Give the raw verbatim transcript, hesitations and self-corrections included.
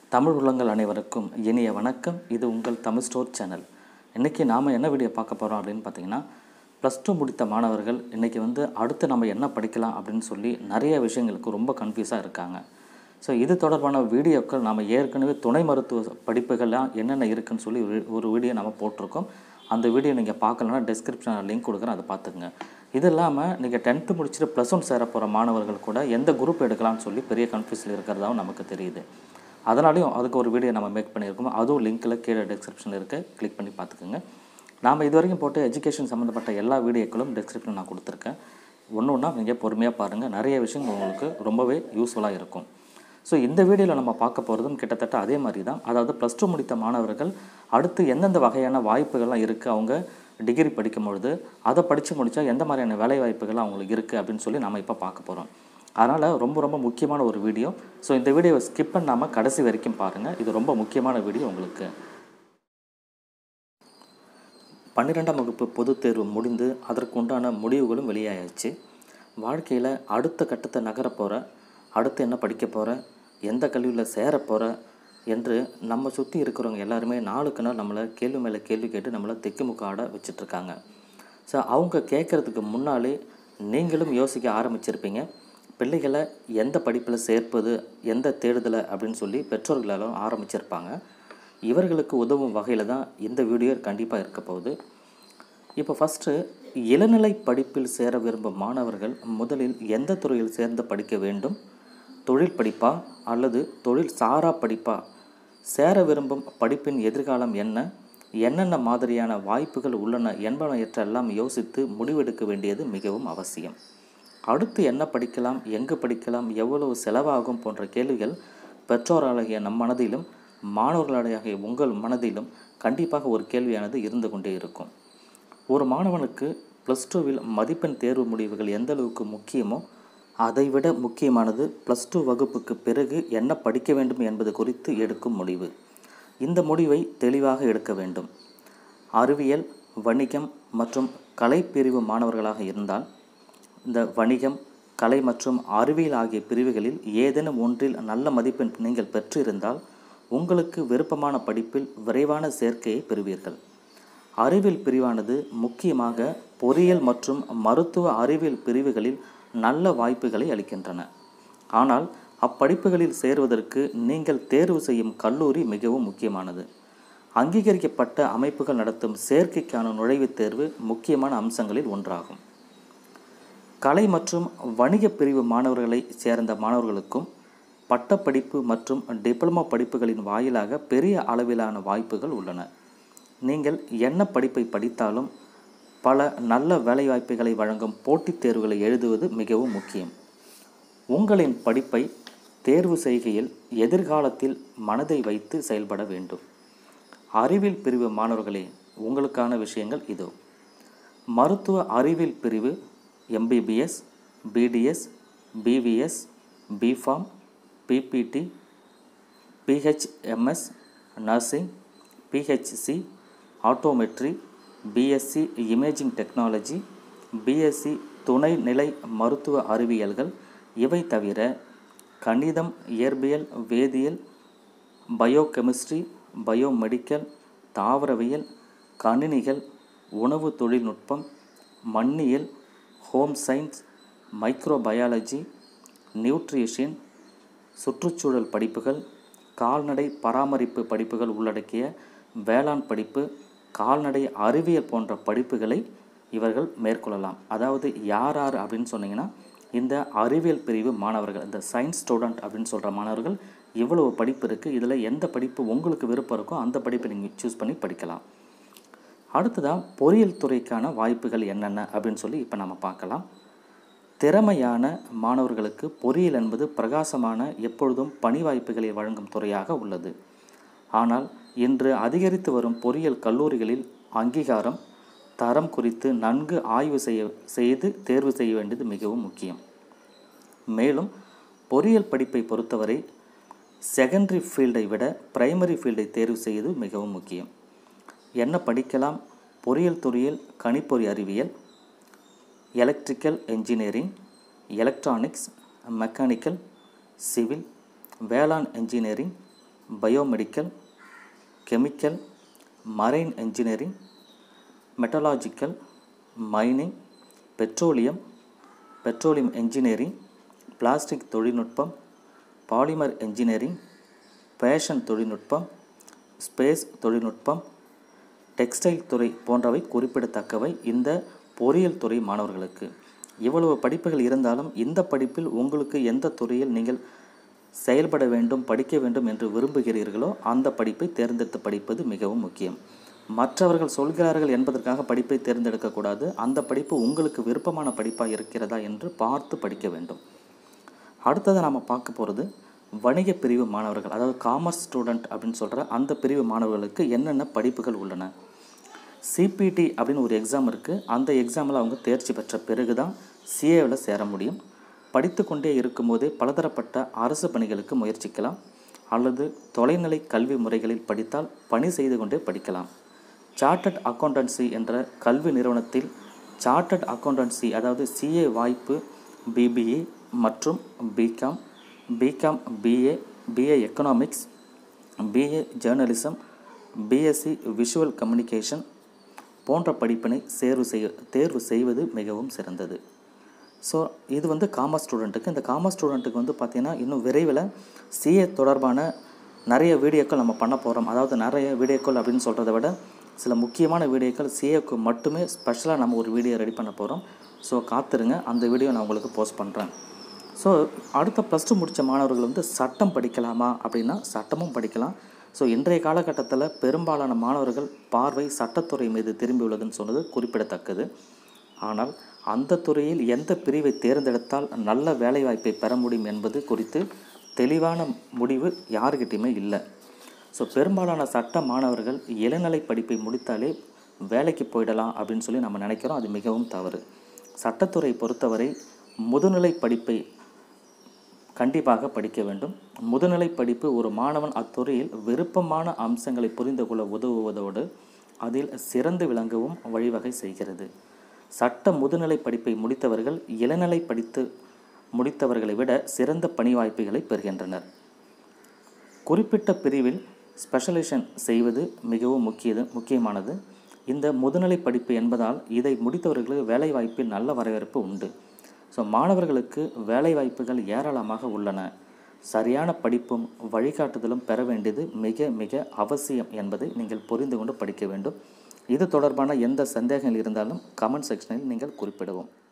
தமிழ் உள்ளங்கள் அனைவருக்கும் இனிய வணக்கம். இது உங்கள் தமிழ் ஸ்டோர் சேனல். இன்றைக்கி நாம் என்ன வீடியோ பார்க்க போகிறோம் அப்படின்னு பார்த்தீங்கன்னா, ப்ளஸ் டூ முடித்த மாணவர்கள் இன்றைக்கி வந்து அடுத்து நம்ம என்ன படிக்கலாம் அப்படின்னு சொல்லி நிறைய விஷயங்களுக்கு ரொம்ப கன்ஃபியூஸாக இருக்காங்க. ஸோ இது தொடர்பான வீடியோக்கள் நாம் ஏற்கனவே துணை மருத்துவ படிப்புகள்லாம் என்னென்ன இருக்குதுன்னு சொல்லி ஒரு வீடியோ நம்ம போட்டிருக்கோம். அந்த வீடியோ நீங்கள் பார்க்கலன்னா டிஸ்கிரிப்ஷனில் லிங்க் கொடுக்குறேன், அதை பார்த்துக்குங்க. இது இல்லாமல் நீங்கள் டென்த்து முடிச்சுட்டு ப்ளஸ் ஒன் சேர போகிற மாணவர்கள் கூட எந்த குரூப் எடுக்கலாம்னு சொல்லி பெரிய கன்ஃபியூஸில் இருக்கிறதாவும் நமக்கு தெரியுது. அதனாலையும் அதுக்கு ஒரு வீடியோ நம்ம மேக் பண்ணியிருக்கோம். அதுவும் லிங்க்கில் கீழே டிஸ்கிரிப்ஷனில் இருக்க கிளிக் பண்ணி பார்த்துக்குங்க. நாம் இது வரைக்கும் போட்டு எஜுகேஷன் சம்மந்தப்பட்ட எல்லா வீடியோக்களும் டிஸ்கிரிப்ஷனில் நான் கொடுத்துருக்கேன். ஒன்று ஒன்றா நீங்கள் பொறுமையாக பாருங்கள். நிறைய விஷயங்கள் உங்களுக்கு ரொம்பவே யூஸ்ஃபுல்லாக இருக்கும். ஸோ இந்த வீடியோவில் நம்ம பார்க்க போகிறதும் கிட்டத்தட்ட அதே மாதிரி தான். அதாவது ப்ளஸ் டூ முடித்த மாணவர்கள் அடுத்து எந்தெந்த வகையான வாய்ப்புகள்லாம் இருக்குது, அவங்க டிகிரி படிக்கும்பொழுது அதை படித்து முடித்தா எந்த மாதிரியான வேலை வாய்ப்புகள் அவங்களுக்கு இருக்குது அப்படின்னு சொல்லி நம்ம இப்போ பார்க்க போகிறோம். அதனால் ரொம்ப ரொம்ப முக்கியமான ஒரு வீடியோ. ஸோ இந்த வீடியோவை ஸ்கிப் பண்ணாமல் கடைசி வரைக்கும் பாருங்கள். இது ரொம்ப முக்கியமான வீடியோ உங்களுக்கு. பன்னிரெண்டாம் வகுப்பு பொதுத் தேர்வு முடிந்து அதற்கு உண்டான முடிவுகளும் வெளியாகிடுச்சு. வாழ்க்கையில் அடுத்த கட்டத்தை நகர போகிற, அடுத்து என்ன படிக்க போகிற, எந்த கல்வியில் சேர போகிற என்று நம்ம சுற்றி இருக்கிறவங்க எல்லாருமே நாளுக்கு நாள் நம்மளை கேள்வி மேலே கேள்வி கேட்டு நம்மளை திக்குமுக்க ஆட வச்சிட்ருக்காங்க. ஸோ அவங்க கேட்குறதுக்கு முன்னாலே நீங்களும் யோசிக்க ஆரம்பிச்சிருப்பீங்க. பிள்ளைகளை எந்த படிப்பில் சேர்ப்பது, எந்த தேடுதலை அப்படின்னு சொல்லி பெற்றோர்களாலும் ஆரம்பிச்சிருப்பாங்க. இவர்களுக்கு உதவும் வகையில் தான் இந்த வீடியோ கண்டிப்பாக இருக்க போகுது. இப்போ ஃபஸ்ட்டு இளநிலை படிப்பில் சேர விரும்பும் மாணவர்கள் முதலில் எந்த துறையில் சேர்ந்து படிக்க வேண்டும், தொழில் படிப்பா அல்லது தொழில் சாரா படிப்பா, சேர விரும்பும் படிப்பின் எதிர்காலம் என்ன, என்னென்ன மாதிரியான வாய்ப்புகள் உள்ளன என்பனவற்றையெல்லாம் யோசித்து முடிவெடுக்க வேண்டியது மிகவும் அவசியம். அடுத்து என்ன படிக்கலாம், எங்கு படிக்கலாம், எவ்வளவு செலவாகும் போன்ற கேள்விகள் பெற்றோராகிய நம் மனதிலும் மாணவர்களாகிய உங்கள் மனதிலும் கண்டிப்பாக ஒரு கேள்வியானது இருந்து கொண்டே இருக்கும். ஒரு மாணவனுக்கு ப்ளஸ் டூவில் மதிப்பெண் தேர்வு முடிவுகள் எந்த அளவுக்கு முக்கியமோ அதைவிட முக்கியமானது ப்ளஸ் டூ வகுப்புக்கு பிறகு என்ன படிக்க வேண்டும் என்பது குறித்து எடுக்கும் முடிவு. இந்த முடிவை தெளிவாக எடுக்க வேண்டும். அறிவியல், வணிகம் மற்றும் கலை பிரிவு மாணவர்களாக இருந்தால் இந்த வணிகம், கலை மற்றும் அறிவியல் ஆகிய பிரிவுகளில் ஏதேனும் ஒன்றில் நல்ல மதிப்பெண் நீங்கள் பெற்றிருந்தால் உங்களுக்கு விருப்பமான படிப்பில் விரைவான சேர்க்கையை பெறுவீர்கள். அறிவியல் பிரிவானது முக்கியமாக பொறியியல் மற்றும் மருத்துவ அறிவியல் பிரிவுகளில் நல்ல வாய்ப்புகளை அளிக்கின்றன. ஆனால் அப்படிப்புகளில் சேருவதற்கு நீங்கள் தேர்வு செய்யும் கல்லூரி மிகவும் முக்கியமானது. அங்கீகரிக்கப்பட்ட அமைப்புகள் நடத்தும் சேர்க்கைக்கான நுழைவுத் தேர்வு முக்கியமான அம்சங்களில் ஒன்றாகும். கலை மற்றும் வணிக பிரிவு மாணவர்களை சேர்ந்த மாணவர்களுக்கும் பட்டப்படிப்பு மற்றும் டிப்ளமோ படிப்புகளின் வாயிலாக பெரிய அளவிலான வாய்ப்புகள் உள்ளன. நீங்கள் என்ன படிப்பை படித்தாலும் பல நல்ல வேலைவாய்ப்புகளை வழங்கும் போட்டித் தேர்வுகளை எழுதுவது மிகவும் முக்கியம். உங்களின் படிப்பை தேர்வு செய்கையில் எதிர்காலத்தில் மனதை வைத்து செயல்பட வேண்டும். அறிவியல் பிரிவு மாணவர்களே, உங்களுக்கான விஷயங்கள் இதோ. மருத்துவ அறிவியல் பிரிவு MBBS, BDS, BVS, B Pharm, BPT, BHMS, nursing, BHC, optometry, BSc imaging technology, BSc துணைநிலை மருத்துவ அறிவியல்கள். இவை தவிர கணிதம், இயற்பியல், வேதியியல், பயோகெமிஸ்ட்ரி, பயோமெடிக்கல், தாவரவியல், கணினிகள், உணவு தொழில்நுட்பம், மண்ணியல், ஹோம் சயின்ஸ், மைக்ரோபயாலஜி, நியூட்ரிஷன், சுற்றுச்சூழல் படிப்புகள், கால்நடை பராமரிப்பு படிப்புகள் உள்ளடக்கிய வேளாண் படிப்பு, கால்நடை அறிவியல் போன்ற படிப்புகளை இவர்கள் மேற்கொள்ளலாம். அதாவது யார் யார் அப்படின்னு சொன்னீங்கன்னா, இந்த அறிவியல் பிரிவு மாணவர்கள், இந்த சயின்ஸ் ஸ்டூடெண்ட் அப்படின்னு சொல்கிற மாணவர்கள் இவ்வளவு படிப்பு இருக்குது. இதில் எந்த படிப்பு உங்களுக்கு விருப்பம் இருக்கோ அந்த படிப்பை நீங்கள் சூஸ் பண்ணி படிக்கலாம். அடுத்ததாக பொறியியல் துறைக்கான வாய்ப்புகள் என்னென்ன அப்படின்னு சொல்லி இப்போ நம்ம பார்க்கலாம். திறமையான மாணவர்களுக்கு பொறியியல் என்பது பிரகாசமான, எப்பொழுதும் பணி வாய்ப்புகளை வழங்கும் துறையாக உள்ளது. ஆனால் இன்று அதிகரித்து வரும் பொறியியல் கல்லூரிகளில் அங்கீகாரம், தரம் குறித்து நன்கு ஆய்வு செய்ய செய்து தேர்வு செய்ய வேண்டியது மிகவும் முக்கியம். மேலும் பொறியியல் படிப்பை பொறுத்தவரை செகண்டரி ஃபீல்டை விட பிரைமரி ஃபீல்டை தேர்வு செய்வது மிகவும் முக்கியம். என்ன படிக்கலாம்? பொறியியல் துறையில் கணிப்பொறி அறிவியல், electrical engineering, electronics, mechanical, civil, வேளாண் engineering, biomedical, chemical, marine engineering, metallurgical, mining, petroleum, petroleum engineering, plastic தொழில்நுட்பம், பாலிமர் என்ஜினியரிங், ஃபேஷன் தொழில்நுட்பம், ஸ்பேஸ் தொழில்நுட்பம், டெக்ஸ்டைல் துறை போன்றவை குறிப்பிடத்தக்கவை இந்த பொறியியல் துறை மாணவர்களுக்கு. இவ்வளவு படிப்புகள் இருந்தாலும் இந்த படிப்பில் உங்களுக்கு எந்த துறையில் நீங்கள் செயல்பட வேண்டும், படிக்க வேண்டும் என்று விரும்புகிறீர்களோ அந்த படிப்பை தேர்ந்தெடுத்து படிப்பது மிகவும் முக்கியம். மற்றவர்கள் சொல்கிறார்கள் என்பதற்காக படிப்பை தேர்ந்தெடுக்கக்கூடாது. அந்த படிப்பு உங்களுக்கு விருப்பமான படிப்பாக இருக்கிறதா என்று பார்த்து படிக்க வேண்டும். அடுத்தது நாம் பார்க்க போகிறது வணிக பிரிவு மாணவர்கள், அதாவது காமர்ஸ் ஸ்டூடெண்ட் அப்படின்னு சொல்கிற அந்த பிரிவு மாணவர்களுக்கு என்னென்ன படிப்புகள் உள்ளன. சிபிடி அப்படின்னு ஒரு எக்ஸாம் இருக்குது. அந்த எக்ஸாமில் அவங்க தேர்ச்சி பெற்ற பிறகு தான் சிஏவில் சேர முடியும். படித்து கொண்டே இருக்கும்போதே பலதரப்பட்ட அரசு பணிகளுக்கு முயற்சிக்கலாம், அல்லது தொலைநிலை கல்வி முறைகளில் படித்தால் பணி செய்து கொண்டே படிக்கலாம். சார்ட்டர்ட் அக்கௌண்டன்சி என்ற கல்வி நிறுவனத்தில் சார்ட்டர்ட் அக்கௌண்டன்சி அதாவது சிஏ வாய்ப்பு பிபிஏ மற்றும் BCom, BCom BA, BA economics, BA journalism, BSc visual communication போன்ற படிப்பினை தேர்வு செய்ய தேர்வு செய்வது மிகவும் சிறந்தது. ஸோ இது வந்து காமர்ஸ் ஸ்டூடெண்ட்டுக்கு. இந்த காமர்ஸ் ஸ்டூடெண்ட்டுக்கு வந்து பார்த்திங்கன்னா இன்னும் விரைவில் சிஏ தொடர்பான நிறைய வீடியோக்கள் நம்ம பண்ண போகிறோம். அதாவது நிறைய வீடியோக்கள் அப்படின்னு சொல்கிறத விட சில முக்கியமான வீடியோக்கள் சிஏக்கு மட்டுமே ஸ்பெஷலாக நம்ம ஒரு வீடியோ ரெடி பண்ண போகிறோம். ஸோ காத்துருங்க, அந்த வீடியோ நான் உங்களுக்கு போஸ்ட் பண்ணுறேன். ஸோ அடுத்த ப்ளஸ் டூ முடித்த மாணவர்கள் வந்து சட்டம் படிக்கலாமா அப்படின்னா சட்டமும் படிக்கலாம். ஸோ இன்றைய காலகட்டத்தில் பெரும்பாலான மாணவர்கள் பார்வை சட்டத்துறை மீது திரும்பி உள்ளதுன்னு சொன்னது குறிப்பிடத்தக்கது. ஆனால் அந்த துறையில் எந்த பிரிவை தேர்ந்தெடுத்தால் நல்ல வேலைவாய்ப்பை பெற முடியும் என்பது குறித்து தெளிவான முடிவு யாருக்கிட்டையுமே இல்லை. ஸோ பெரும்பாலான சட்ட மாணவர்கள் இளநிலை படிப்பை முடித்தாலே வேலைக்கு போயிடலாம் அப்படின்னு சொல்லி நம்ம நினைக்கிறோம். அது மிகவும் தவறு. சட்டத்துறை பொறுத்தவரை முதுநிலை படிப்பை கண்டிப்பாக படிக்க வேண்டும். முதுநிலை படிப்பு ஒரு மாணவன் அத்துறையில் விருப்பமான அம்சங்களை புரிந்து கொள்ள உதவுவதோடு அதில் சிறந்து விளங்கவும் வழிவகை செய்கிறது. சட்ட முதுநிலை படிப்பை முடித்தவர்கள் இளநிலை படித்து முடித்தவர்களை விட சிறந்த பணி வாய்ப்புகளை பெறுகின்றனர். குறிப்பிட்ட பிரிவில் ஸ்பெஷலைசேஷன் செய்வது மிகவும் முக்கியது முக்கியமானது. இந்த முதுநிலை படிப்பு என்பதால் இதை முடித்தவர்களுக்கு வேலைவாய்ப்பில் நல்ல வரவேற்பு உண்டு. ஸோ மாணவர்களுக்கு வேலைவாய்ப்புகள் ஏராளமாக உள்ளன. சரியான படிப்பும் வழிகாட்டுதலும் பெற வேண்டியது மிக மிக அவசியம் என்பதை நீங்கள் புரிந்து கொண்டு படிக்க வேண்டும். இது தொடர்பான எந்த சந்தேகங்கள் இருந்தாலும் கமெண்ட் செக்ஷனில் நீங்கள் குறிப்பிடவும்.